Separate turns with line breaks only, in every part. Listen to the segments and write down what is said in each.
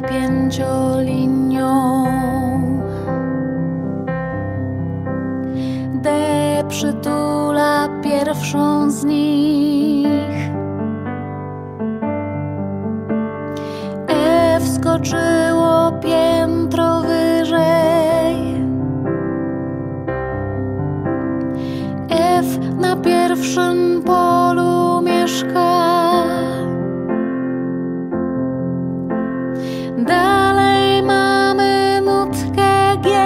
5-linią. D przytula pierwszą z nich. E wskoczyło piętro wyżej. F na pierwszym polu mieszka. Dalej mamy nutkę G.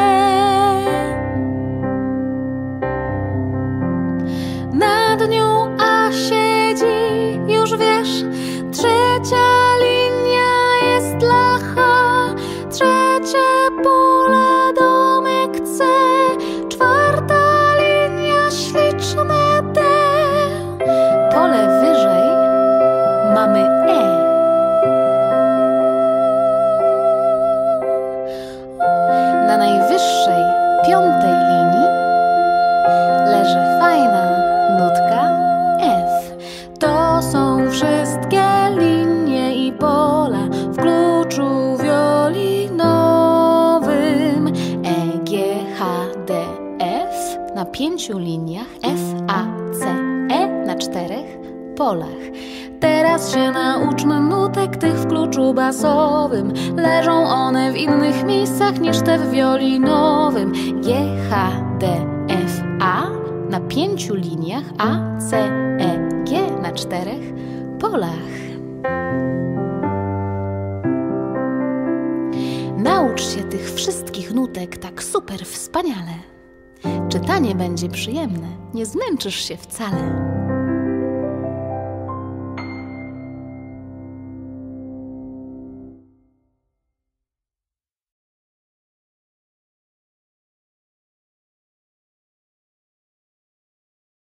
Nad nią A siedzi, już wiesz. Trzecia linia jest dla H. Trzecie pole domek C. Czwarta linia śliczne D. Pole wyżej mamy E. Na najwyższej, 5. linii leży fajna nutka F. To są wszystkie linie i pola w kluczu wiolinowym. E, G, H, D, F na 5 liniach, F, A, C, E na 4 polach. Teraz się nauczmy nutek tych w kluczu basowym. Leżą one w innych miejscach niż te w wiolinowym. G, H, D, F, A na 5 liniach, A, C, E, G na 4 polach. Naucz się tych wszystkich nutek tak super wspaniale. Czytanie będzie przyjemne, nie zmęczysz się wcale.